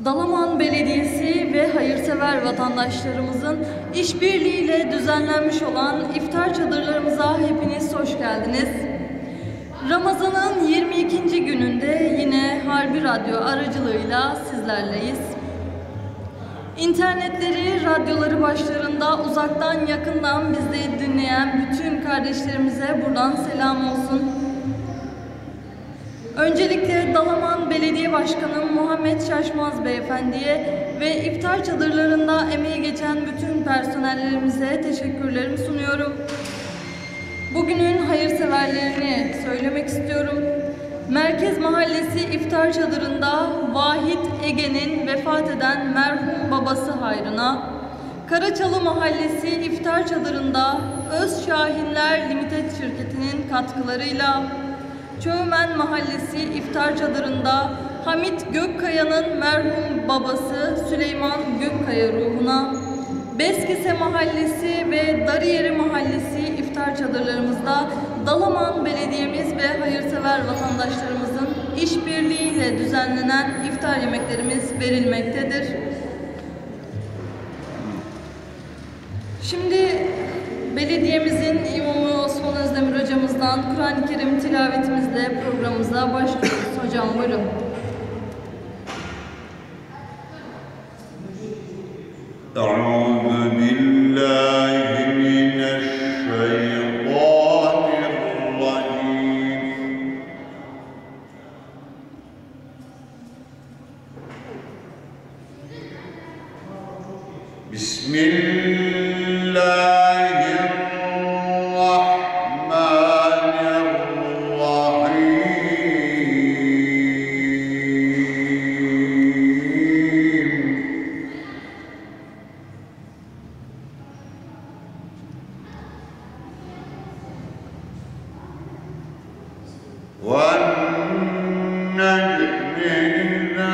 Dalaman Belediyesi ve hayırsever vatandaşlarımızın işbirliğiyle düzenlenmiş olan iftar çadırlarımıza hepiniz hoş geldiniz. Ramazan'ın 22. gününde yine Harbi Radyo aracılığıyla sizlerleyiz. İnternetleri, radyoları başlarında uzaktan yakından bizi dinleyen bütün kardeşlerimize buradan selam olsun. Öncelikle Dalaman Belediye Başkanı Muhammed Şaşmaz Beyefendi'ye ve iftar çadırlarında emeği geçen bütün personellerimize teşekkürlerimi sunuyorum. Bugünün hayırseverlerini söylemek istiyorum. Merkez Mahallesi iftar çadırında Vahit Ege'nin vefat eden merhum babası hayrına, Karaçalı Mahallesi iftar çadırında Öz Şahinler Limited şirketinin katkılarıyla, Çövmen Mahallesi iftar çadırında Hamit Gökkaya'nın merhum babası Süleyman Gökkaya ruhuna, Beskese Mahallesi ve Darıyeri Mahallesi iftar çadırlarımızda Dalaman Belediyemiz ve hayırsever vatandaşlarımızın işbirliğiyle düzenlenen iftar yemeklerimiz verilmektedir. Şimdi belediyemizin imamı Osman Özdemir hocamızdan Kur'an-ı Kerim tilavetimizle programımıza başlıyoruz. Hocam buyurun. أعوذ بالله من الشيطان الرجيم بسم الله الرحمن الرحيم والنجم إذا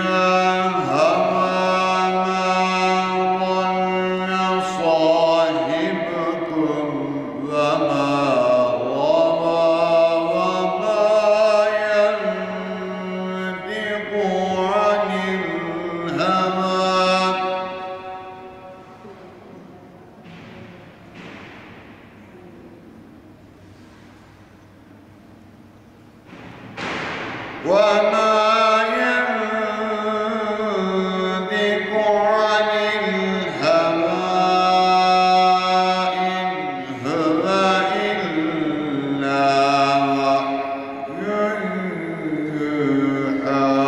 هوى ما ضل صاحبكم وما غوى وما ينطق عن الهوى وما ينطق عن الهوى إن هو إلا وحي يوحى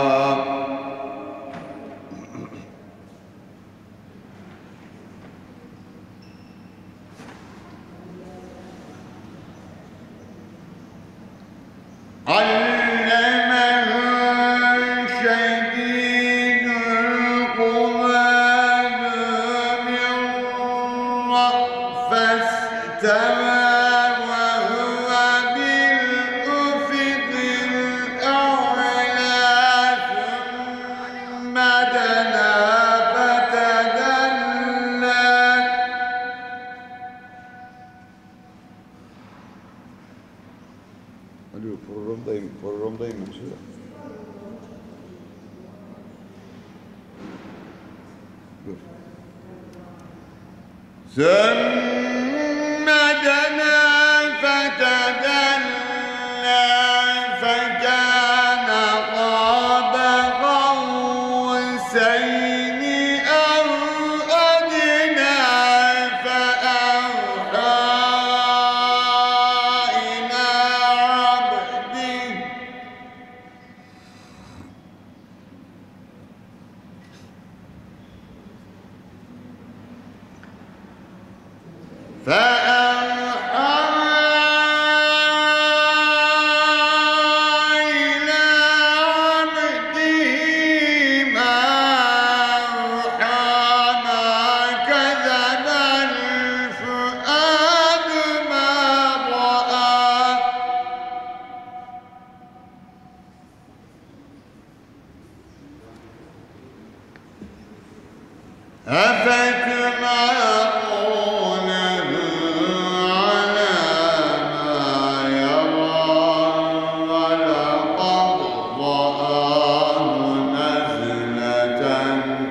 علمه شديد القوى ذو مرة فاستوى وهو بالأفق الأعلى ثم دنا فتدلى Alo, programdayım mesela. Dur. ثم دنا فتدلى فكان قاب قوسين أو أدنى فأوحى إلى عبده ما أوحى ما كذب الفؤاد ما رأى أفتمارونه على ما يرى ولقد رآه نزلة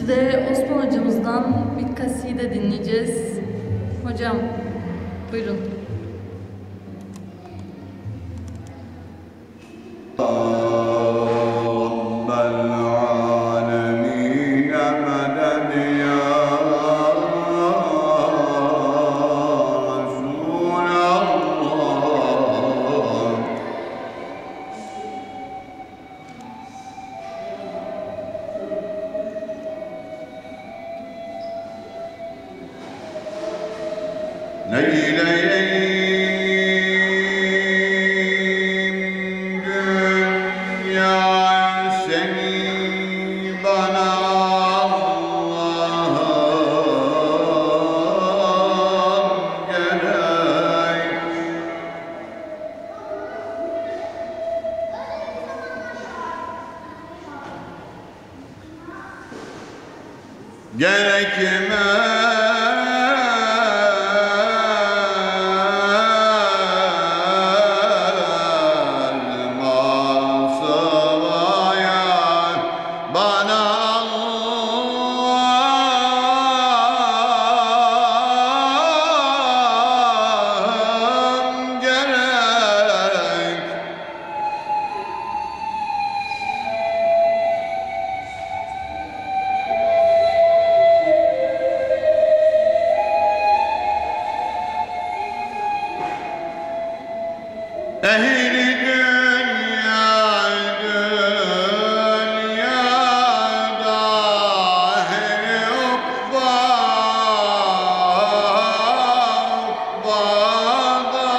de Osman hocamızdan bir kaside dinleyeceğiz. Hocam, buyurun. Neyleyeyim dünya seni bana Allah'ım gerek. Ehli dünya dünyada ehli ukba ukbada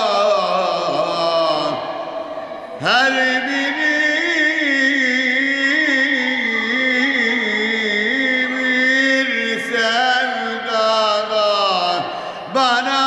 her biri bir sevdada bana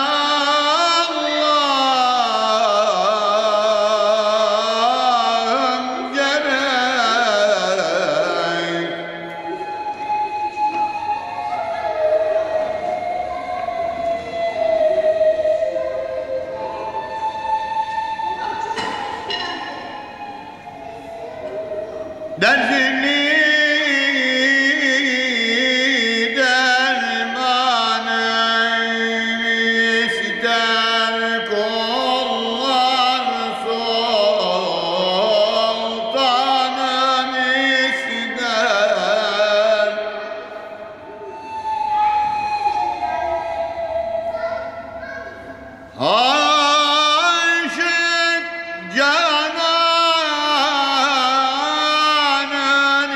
derdini dermanını ister kollar sultanın ister aşık Canan'ın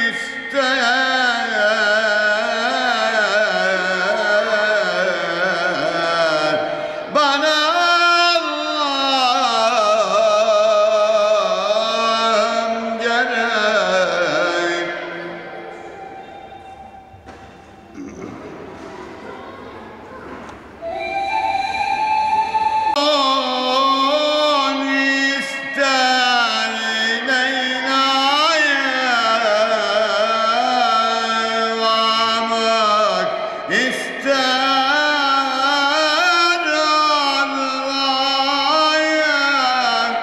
ister bana Allah'ım gerek. İster Leyla'ya varmak, ister Allah'a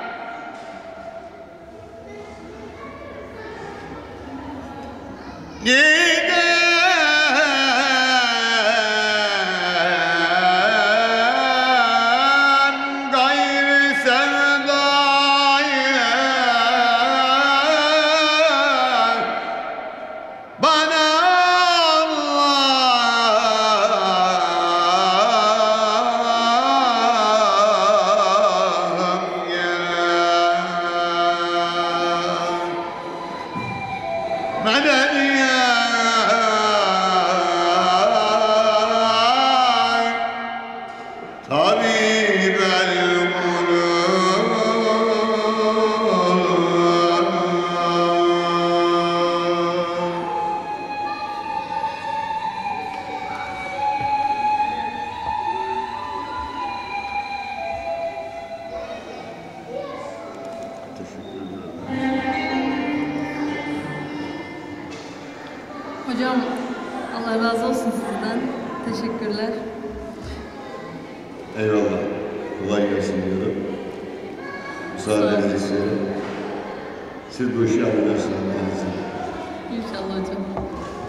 giden gayrı sevdaya bana Allah'ım gerek. Medet ya tabibel kulub. Hocam, Allah razı olsun sizden. Teşekkürler. Eyvallah. Kolay gelsin diyorum. Müsaadenizi istiyorum. Siz bu işi halledersiniz. İnşallah hocam.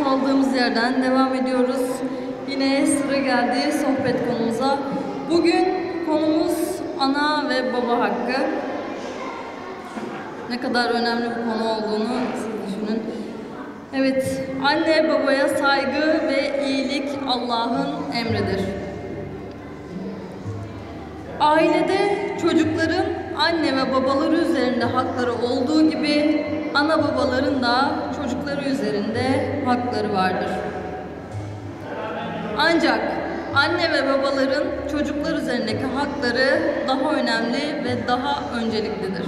kaldığımız yerden devam ediyoruz. Yine sıra geldi sohbet konumuza. Bugün konumuz ana ve baba hakkı. Ne kadar önemli bir konu olduğunu siz düşünün. Evet, anne babaya saygı ve iyilik Allah'ın emridir. Ailede çocukların anne ve babaları üzerinde hakları olduğu gibi ana babaların da çocukları üzerinde hakları vardır. Ancak anne ve babaların çocuklar üzerindeki hakları daha önemli ve daha önceliklidir.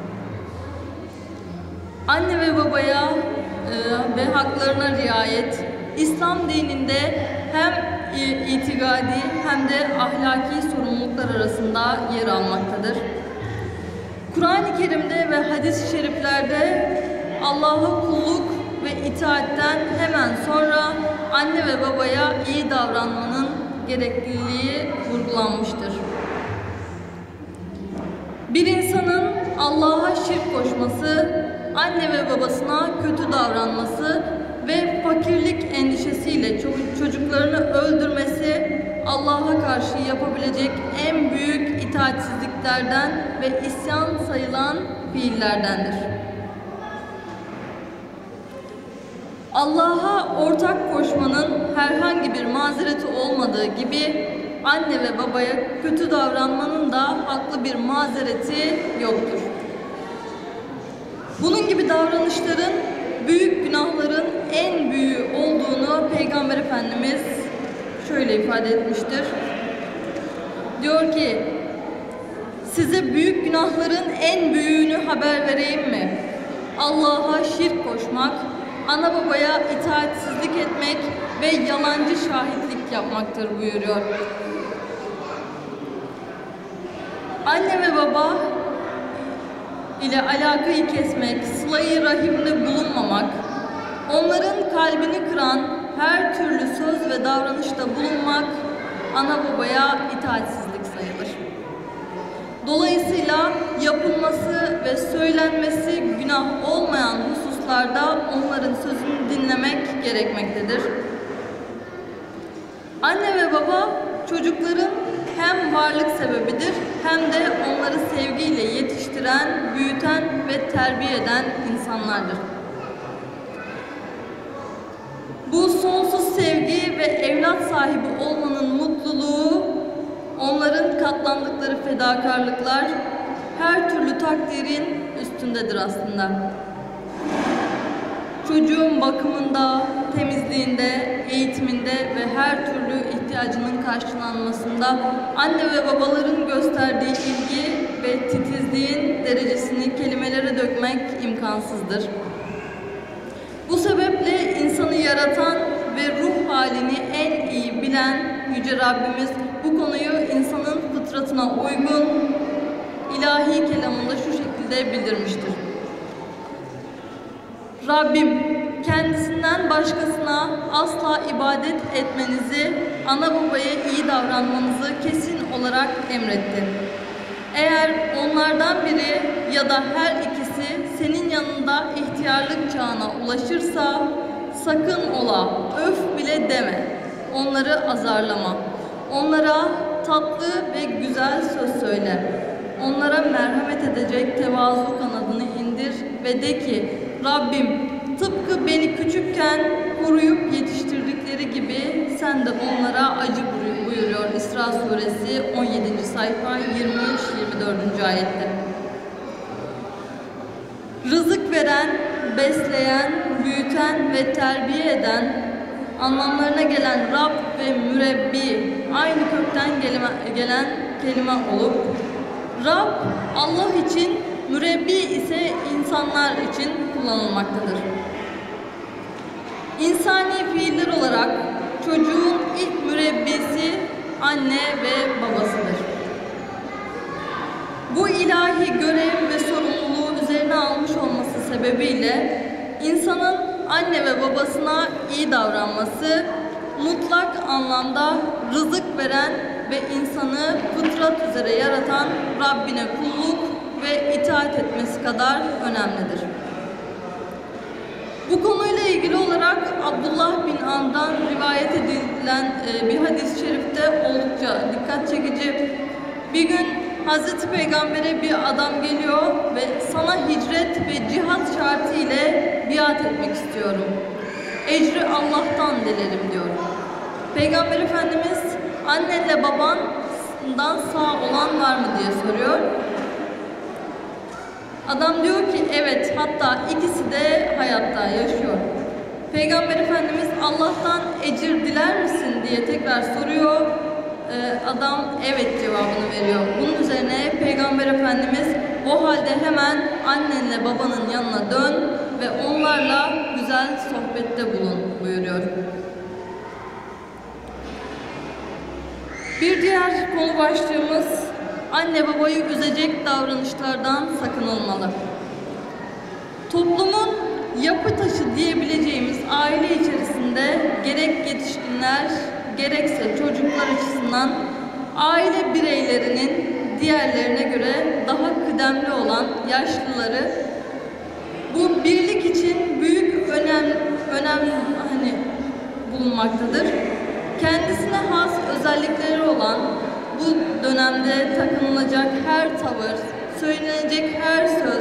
Anne ve babaya ve haklarına riayet, İslam dininde hem itikadi hem de ahlaki sorumluluklar arasında yer almaktadır. Kur'an-ı Kerim'de ve hadis-i şeriflerde Allah'a kulluk ve itaatten hemen sonra anne ve babaya iyi davranmanın gerekliliği vurgulanmıştır. Bir insanın Allah'a şirk koşması, anne ve babasına kötü davranması ve fakirlik endişesiyle çocuklarını öldürmesi Allah'a karşı yapabilecek en büyük itaatsizliklerden ve isyan sayılan fiillerdendir. Allah'a ortak koşmanın herhangi bir mazereti olmadığı gibi anne ve babaya kötü davranmanın da haklı bir mazereti yoktur. Bunun gibi davranışların büyük günahların en büyüğü olduğunu Peygamber Efendimiz şöyle ifade etmiştir. Diyor ki, size büyük günahların en büyüğünü haber vereyim mi? Allah'a şirk koşmak, ana babaya itaatsizlik etmek ve yalancı şahitlik yapmaktır buyuruyor. Anne ve baba ile alakayı kesmek, sıla-i rahimde bulunmamak, onların kalbini kıran her türlü söz ve davranışta bulunmak ana babaya itaatsizlik sayılır. Dolayısıyla yapılması ve söylenmesi günah olmayan hususlarda onların sözünü dinlemek gerekmektedir. Anne ve baba çocukların hem varlık sebebidir hem de onları sevgiyle yetiştiren, büyüten ve terbiye eden insanlardır. Bu sonsuz sevgi ve evlat sahibi olmanın mutluluğu, onların katlandıkları fedakarlıklar her türlü takdirin üstündedir aslında. Çocuğun bakımında, temizliğinde, eğitiminde ve her türlü ihtiyacının karşılanmasında anne ve babaların gösterdiği ilgi ve titizliğin derecesini kelimelere dökmek imkansızdır. Bu sebeple insanı yaratan ve ruh halini en iyi bilen Yüce Rabbimiz bu konuyu insanın fıtratına uygun ilahi kelamında şu şekilde bildirmiştir. Rabbim, kendisinden başkasına asla ibadet etmenizi, ana babaya iyi davranmanızı kesin olarak emretti. Eğer onlardan biri ya da her ikisi senin yanında ihtiyarlık çağına ulaşırsa sakın ola, öf bile deme. Onları azarlama. Onlara tatlı ve güzel söz söyle. Onlara merhamet edecek tevazu kanadını indir ve de ki, Rabbim, tıpkı beni küçükken koruyup yetiştirdikleri gibi sen de onlara acı buyuruyor İsra suresi 17. sayfa 23-24. ayette. Rızık veren, besleyen, büyüten ve terbiye eden anlamlarına gelen Rab ve mürebbi aynı kökten gelen kelime olup Rab Allah için, mürebbi ise insanlar için kullanılmaktadır. İnsani fiiller olarak çocuğun ilk mürebbisi anne ve babasıdır. Bu ilahi görev ve sorumluluğu üzerine almış olması sebebiyle insanın anne ve babasına iyi davranması, mutlak anlamda rızık veren ve insanı fıtrat üzere yaratan Rabbine kulluk ve itaat etmesi kadar önemlidir. Bu konuyla ilgili olarak Abdullah nakledilen bir hadis-i şerifte oldukça dikkat çekici. Bir gün Hazreti Peygamber'e bir adam geliyor ve sana hicret ve cihat şartı ile biat etmek istiyorum. Ecri Allah'tan dilerim diyor. Peygamber Efendimiz annenle babandan sağ olan var mı diye soruyor. Adam diyor ki evet, hatta ikisi de hayatta yaşıyor. Peygamber Efendimiz Allah'tan ecir diler misin diye tekrar soruyor. Adam evet cevabını veriyor. Bunun üzerine Peygamber Efendimiz o halde hemen annenle babanın yanına dön ve onlarla güzel sohbette bulun buyuruyor. Bir diğer konu başlığımız anne babayı üzecek davranışlardan sakınılmalı. Toplumun yapı taşı diyebileceğimiz aile içerisinde gerek yetişkinler gerekse çocuklar açısından aile bireylerinin diğerlerine göre daha kıdemli olan yaşlıları bu birlik için büyük önem bulunmaktadır. Kendisine has özellikleri olan bu dönemde takınılacak her tavır, söylenecek her söz,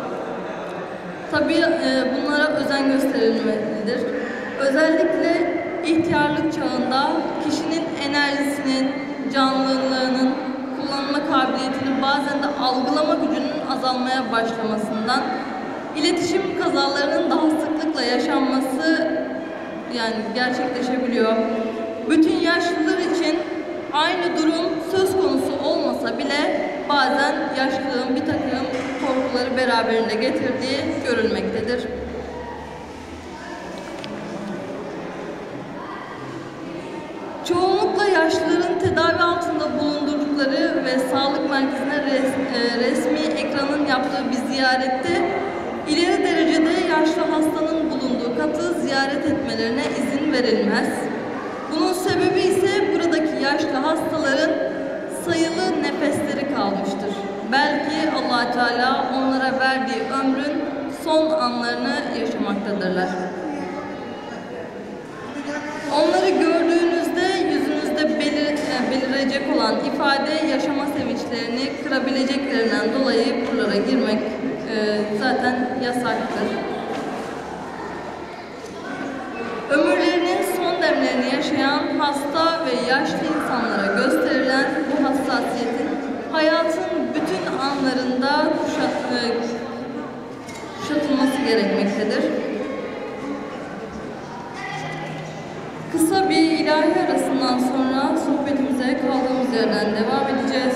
tabii bunlara özen gösterilmelidir. Özellikle ihtiyarlık çağında kişinin enerjisinin, canlılığının, kullanma kabiliyetinin bazen de algılama gücünün azalmaya başlamasından, iletişim kazalarının daha sıklıkla yaşanması gerçekleşebiliyor. Bütün yaşlılar için aynı durum söz konusu olmasa bile bazen yaşlılığın bir takım korkuları beraberinde getirdiği görülmektedir. Çoğunlukla yaşlıların tedavi altında bulundurdukları ve sağlık merkezine resmi ekranın yaptığı bir ziyarette ileri derecede yaşlı hastanın bulunduğu katı ziyaret etmelerine izin verilmez. Bunun sebebi ise buradaki yaşlı hastaların sayılı nefesleri kalmıştır. Belki Allah Teala onlara verdiği ömrün son anlarını yaşamaktadırlar. Onları gördüğünüzde yüzünüzde belirecek olan ifade yaşama sevinçlerini kırabileceklerinden dolayı buralara girmek zaten yasaktır. Ömürlerinin son demlerini yaşayan hasta ve yaşlı insanlara gösterilen bu hassasiyetin hayatın bütün anlarında kuşatılması gerekmektedir. Kısa bir ilahi arasından sonra sohbetimize kaldığımız yerden devam edeceğiz.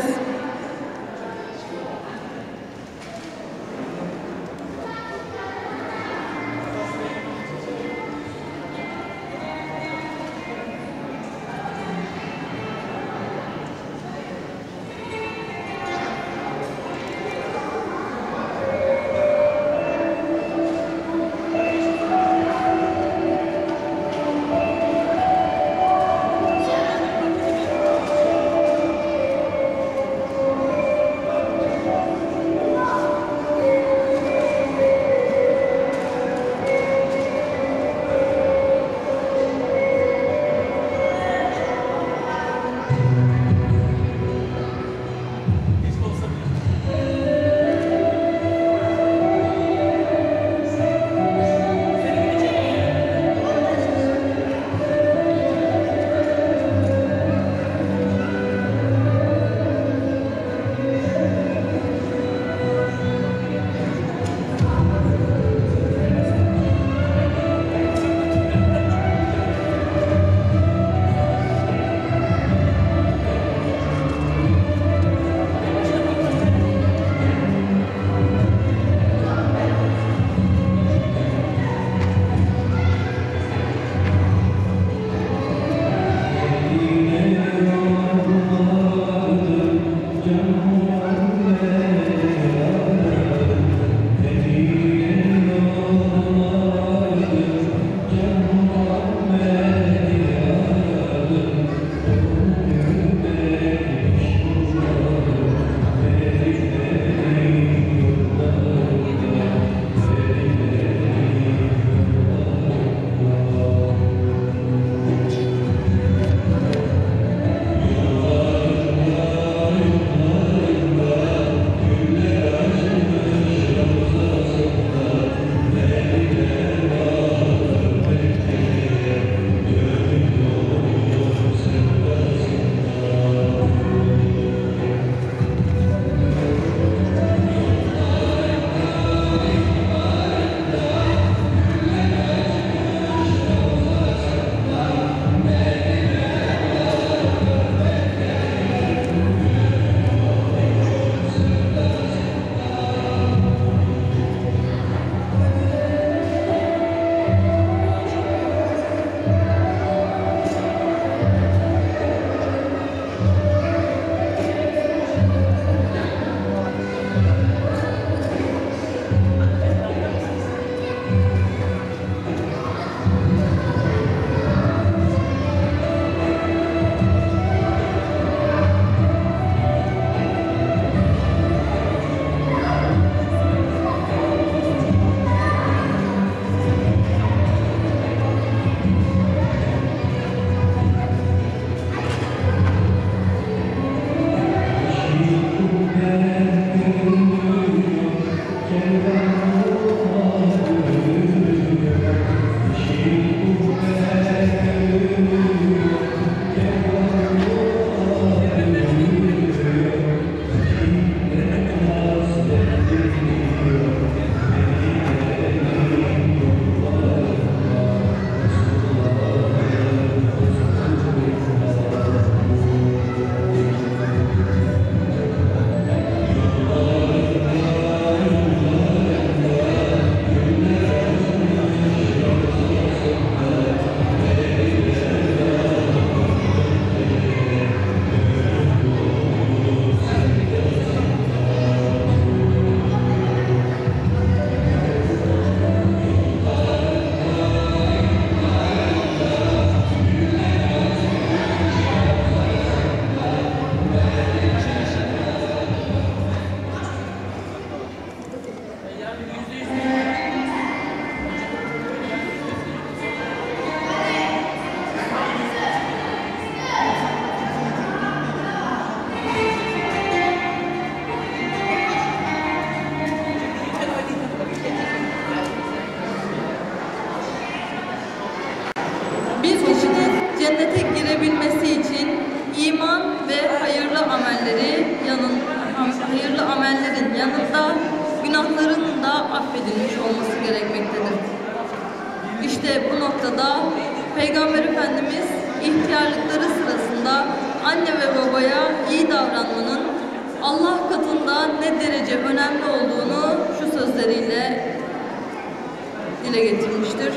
yanında günahlarının da affedilmiş olması gerekmektedir. İşte bu noktada Peygamber Efendimiz ihtiyarlıkları sırasında anne ve babaya iyi davranmanın Allah katında ne derece önemli olduğunu şu sözleriyle dile getirmiştir.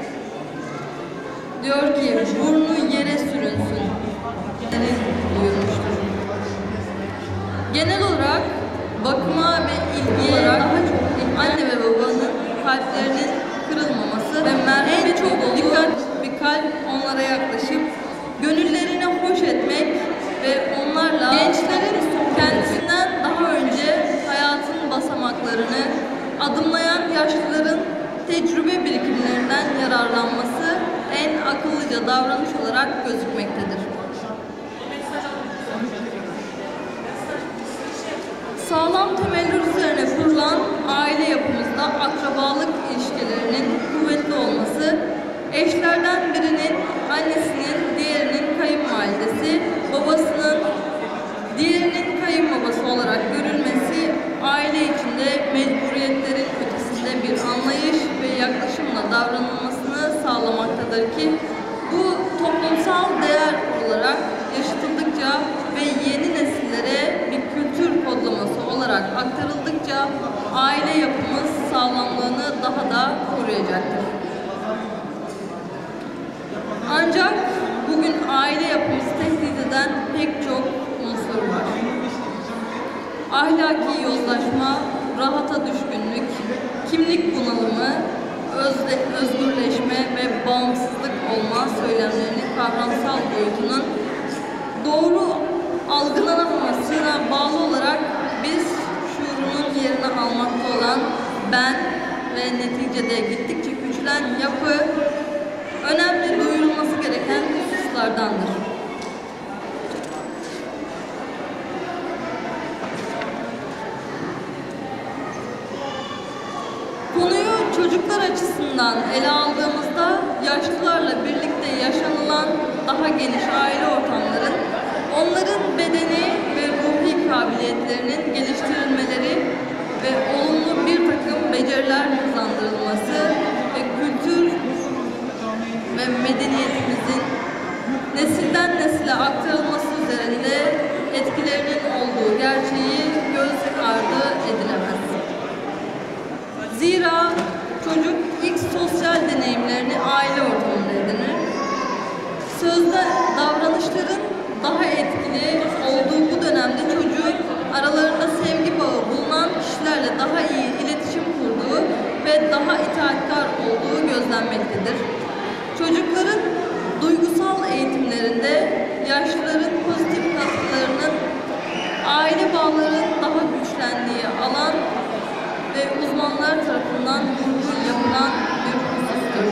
Diyor ki, burnu yere sürünsün buyurmuştur. Genel olarak bakıma ve ilgiye daha çok anne ve babanın kalplerinin kırılmaması ve merhamet dolu bir kalp onlara yaklaşıp gönüllerini hoş etmek ve onlarla gençlerin kendisinden daha önce hayatın basamaklarını adımlayan yaşlıların tecrübe birikimlerinden yararlanması en akıllıca davranış olarak gözükmektedir. Sağlam temeller üzerine kurulan aile yapımızda akrabalık ilişkilerinin kuvvetli olması, eşlerden birinin annesinin, diğerinin kayınvalidesi, babasının diğerinin kayınbabası olarak görülmesi, aile içinde mecburiyetlerin ötesinde bir anlayış ve yaklaşımla davranılmasını sağlamaktadır ki, bu toplumsal değer olarak yaşatıldıkça ve yeni nesillere bir kültür kodlaması olarak aktarıldıkça aile yapımız sağlamlığını daha da koruyacaktır. Ancak bugün aile yapımızı tehdit eden pek çok unsur var. Ahlaki yozlaşma, rahata düşkünlük, kimlik bunalımı, özgürleşme ve bağımsızlık olma söylemlerinin kavramsal boyutunun doğru algılanamamasına bağlı olarak biz şuurunun yerini almakta olan ben ve neticede gittikçe küçülen yapı önemli duyurulması gereken hususlardandır. Konuyu çocuklar açısından ele aldığımızda yaşlılarla birlikte yaşanılan daha geniş aile ortamların onların bedeni ve ruhi kabiliyetlerinin geliştirilmeleri ve olumlu bir takım beceriler kazandırılması ve kültür ve medeniyetimizin nesilden nesile aktarılması üzerinde etkilerinin olduğu gerçeği göz ardı edilemez. Zira çocuk ilk sosyal deneyimlerini aile ortamında edinir. Sözde davranışların daha etkili olduğu bu dönemde çocuğun aralarında sevgi bağı bulunan kişilerle daha iyi iletişim kurduğu ve daha itaatkar olduğu gözlenmektedir. Çocukların duygusal eğitimlerinde yaşlıların pozitif katkılarının aile bağlarının daha güçlendiği alan ve uzmanlar tarafından vurgu yapılan bir husustur.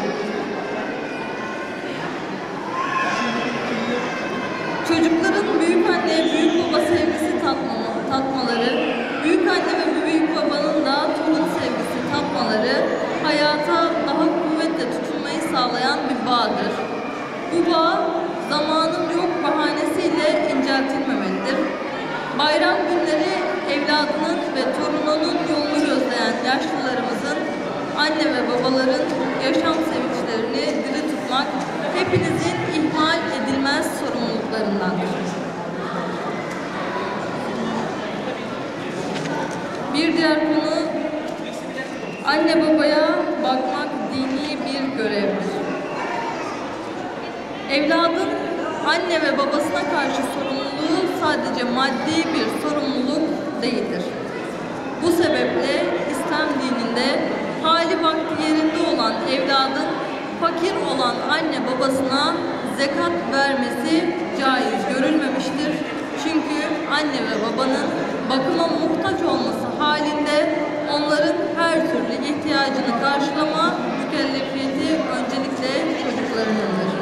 Çocukların büyükanne, büyükbaba sevgisi tatmaları, büyükanne ve büyükbabanın da torun sevgisi tatmaları hayata daha kuvvetle tutunmayı sağlayan bir bağdır. Bu bağ zamanın yok bahanesiyle inceltilmemelidir. Bayram günleri evladının ve torununun yolunu gözleyen yaşlılarımızın, anne ve babaların yaşam sevinçlerini diri tutmak hepinizin ihmal edilmez sorumluluklarındandır. Bir diğer konu, anne babaya bakmak dini bir görevdir. Evladın anne ve babasına karşı sorumluluğu sadece maddi bir sorumluluk değildir. Bu sebeple İslam dininde hali vakti yerinde olan evladın fakir olan anne babasına zekat vermesi caiz görülmemiştir. Çünkü anne ve babanın bakıma muhtaç olması halinde onların her türlü ihtiyacını karşılama mükellefiyeti öncelikle çocuklarınındır.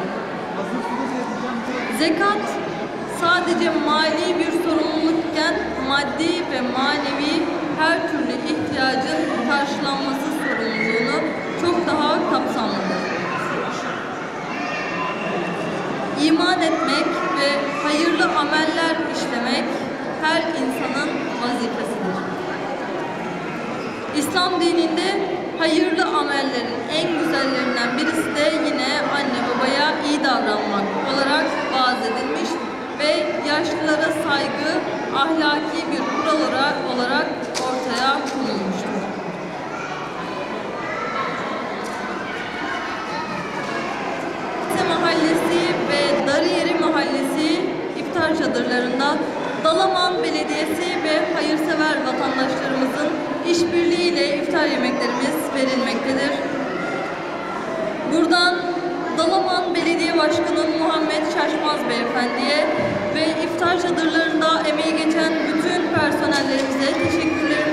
Zekat sadece mali bir sorumlulukken maddi ve manevi her türlü ihtiyacın karşılanması sorumluluğunu çok daha kapsamlıdır. İman etmek ve hayırlı ameller işlemek her insanın vazifesidir. İslam dininde hayırlı amellerin en güzellerinden birisi de yine anne babaya iyi davranmak olarak vaaz edilmiş ve yaşlılara saygı ahlaki bir kural olarak ortaya konulmuştur. Mahallesi ve Darıyeri Mahallesi iftar çadırlarında Dalaman Belediyesi ve hayırsever vatandaşlarımızın işbirliğiyle iftar yemeklerimiz verilmektedir. Buradan Dalaman Belediye Başkanı Muhammed Şaşmaz Beyefendi'ye ve iftar çadırlarında emeği geçen bütün personellerimize teşekkürlerimi